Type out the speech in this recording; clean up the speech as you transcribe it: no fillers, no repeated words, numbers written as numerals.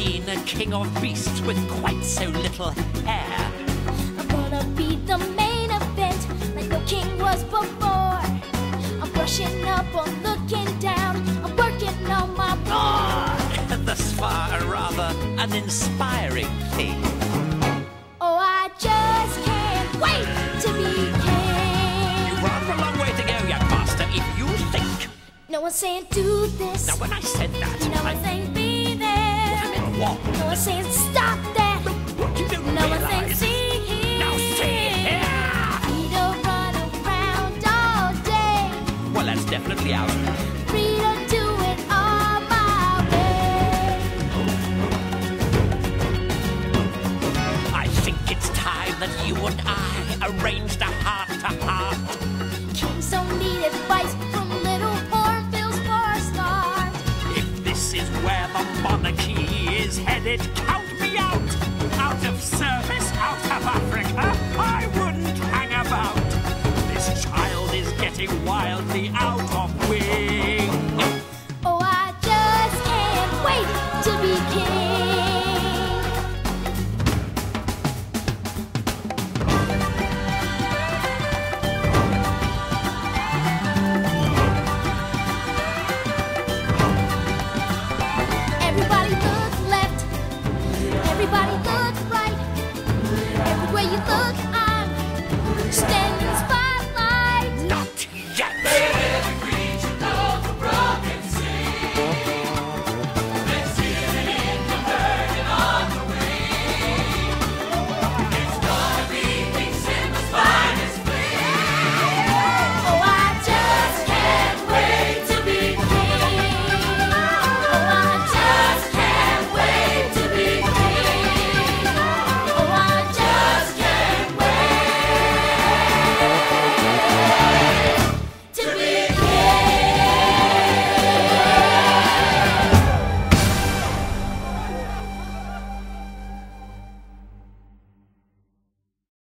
seen a king of beasts with quite so little hair. I'm gonna be the main event, like no king was before. I'm brushing up, I'm looking down, I'm working on my roar. Thus far, a rather uninspiring thing. Oh, I just can't wait to be king. You've rather a long way to go, young master, if you think. No one's saying do this. Now, when I said that, No one's saying be there. I meant what? No one's saying stop that. You don't No one's saying realise. see here. Now, see here! Free to run around all day. Well, that's definitely out. Free to do it all my way. I think it's time that you and I arranged a heart-to-heart. Kings don't need advice from little hornbills for a start. If this is where the monarchy is headed, count me out. Out of service, out of Africa, I wouldn't hang about. This child is getting wildly out of wing. Oh, I just can't wait to be king.